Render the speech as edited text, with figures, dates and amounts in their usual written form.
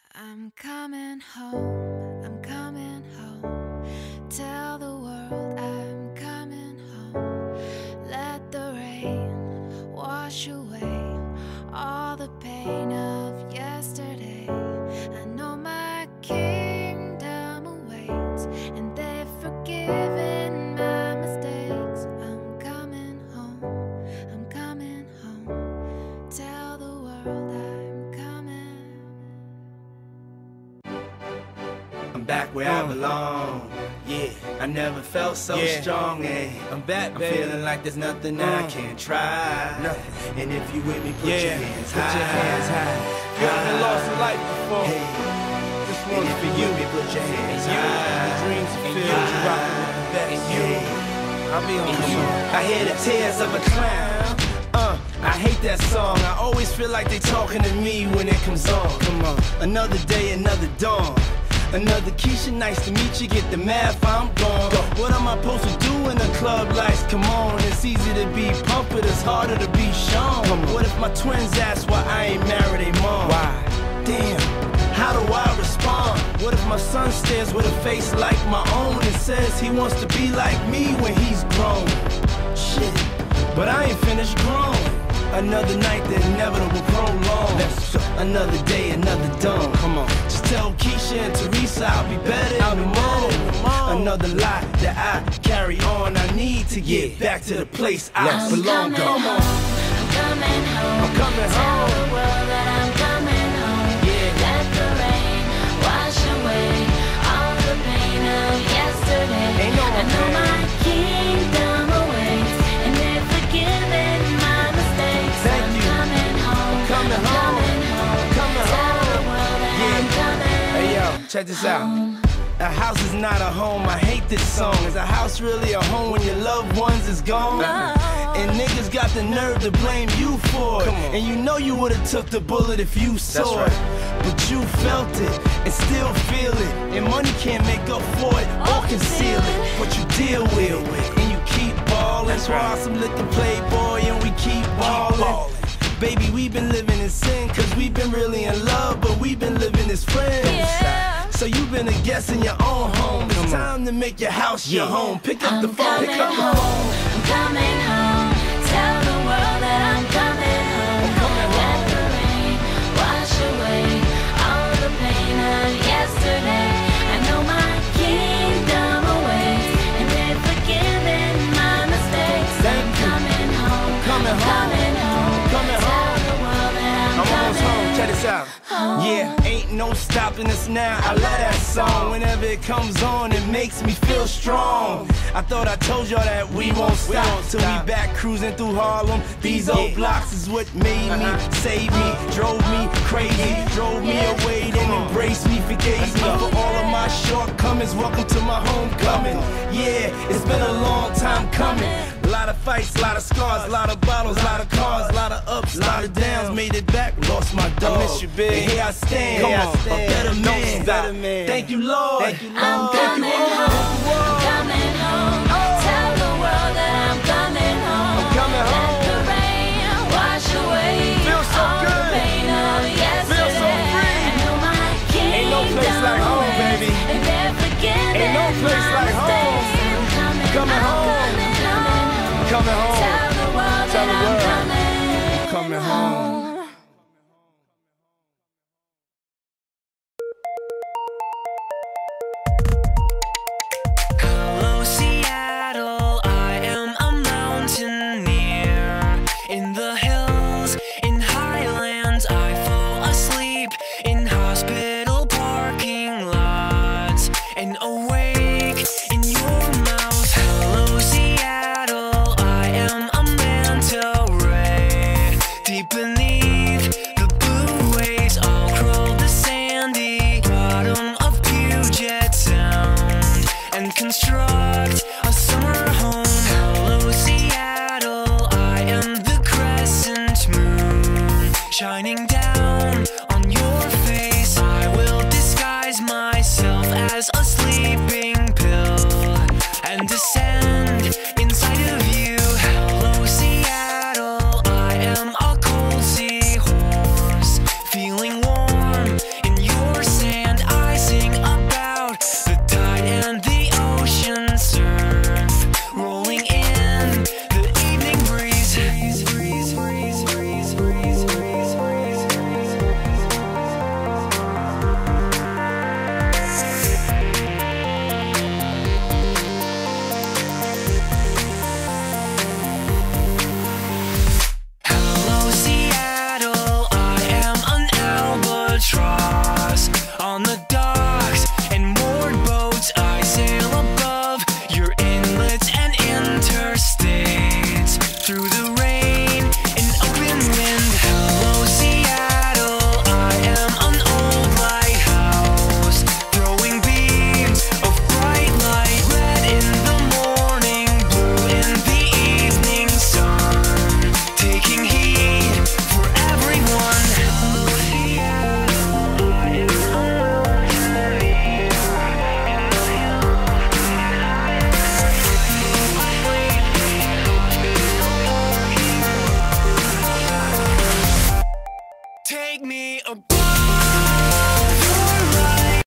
I'm coming home, I'm coming home. Tell the world I'm coming home. Let the rain wash away all the pain of yesterday. I know my kingdom awaits, and they've forgiven my mistakes. I'm coming home, I'm coming home. Tell the world I'm coming. I'm back where I belong. Yeah, I never felt so strong. I'm back, baby. I'm feeling like there's nothing that I can't try. Nothing. And if you with me, put your hands high. Put your hands high. You ever lost a life before? Hey. This And one's if for you you. with me, put your hands And you, high. the dreams you And feel, you, you rockin' with the best. And you. I'll be on And the you. song. I hear the tears of a clown. I hate that song. I always feel like they talking to me when it comes on. Come on. Another day, another dawn. Another Keisha, nice to meet you. Get the math, I'm gone. What am I supposed to do in the club lights? Come on, it's easy to be pumped, but it's harder to be shown. What if my twins ask why I ain't married a mom? Why? Damn, how do I respond? What if my son stares with a face like my own and says he wants to be like me when he's grown? Shit, but I ain't finished growing. Another night, the inevitable prolong. Another day, another dawn. Come on. Just tell Keisha and Teresa I'll be better in the morning. Another lie that I carry on. I need to get back to the place I belong. Come on. I'm coming home. I'm coming Tell home. the world that I'm coming home. Yeah. Let the rain wash away all the pain of yesterday. Ain't no I know pain. my kingdom awaits, and they're forgiven my mistakes. Thank I'm you. coming home. Coming home. Coming home. Coming Tell home. the world that Yeah. I'm coming. Hey yo, check this out. A house is not a home, I hate this song. Is a house really a home when your loved ones is gone? No. And niggas got the nerve to blame you for it. And you know you would've took the bullet if you saw it. But you felt it and still feel it. And money can't make up for it or conceal it. But you deal with it and you keep ballin'. That's why some liquor playboy and we keep ballin'. Baby, we've been living in sin, cause we've been really in love, but we've been living as friends. Yeah. So you've been a guest in your own home. It's time to make your house your home. Pick up the phone, pick up the phone. I'm coming home. Tell the world that I'm coming home. Let the rain wash away all the pain of yesterday. I know my kingdom awaits, and they've forgiven my mistakes. Thank I'm you. coming home. Coming home. Coming home. Coming Tell home. the world that I'm almost coming home. Check this out. home. Yeah, ain't no stopping us now. I love that song. Whenever it comes on, it makes me feel strong. I thought I told y'all that we won't stop till we back cruising through Harlem. These old blocks is what made me, saved me, drove me crazy, drove me away, then embraced me, forgave me for all of my shortcomings. Welcome to my homecoming. Yeah, it's been a long time coming. A lot of fights, a lot of scars, a lot of bottles, a lot of cars, a lot of ups, a lot of downs. Made it back, lost my dog. I miss you, big. And here I stand, Come on. a better man. Better man. Thank you, Lord. Thank you, Lord. I'm coming home. Coming home. Tell the world that I'm coming home. coming home. Let the rain wash away Feel so all good. the pain of yesterday. Feel so free. I know my Ain't no place like home, kingdom baby. awaits, and they're forgiven Ain't no place my like home. mistakes. I'm coming, Coming I'm home. coming home. Coming home. Tell the world Tell the that world. I'm Coming home. Hello, Seattle. I am a mountaineer. In the hills, in highlands, I fall asleep in hospital parking lots and awake in your mouth. Hello, Seattle. I am a manta ray deep beneath take me above.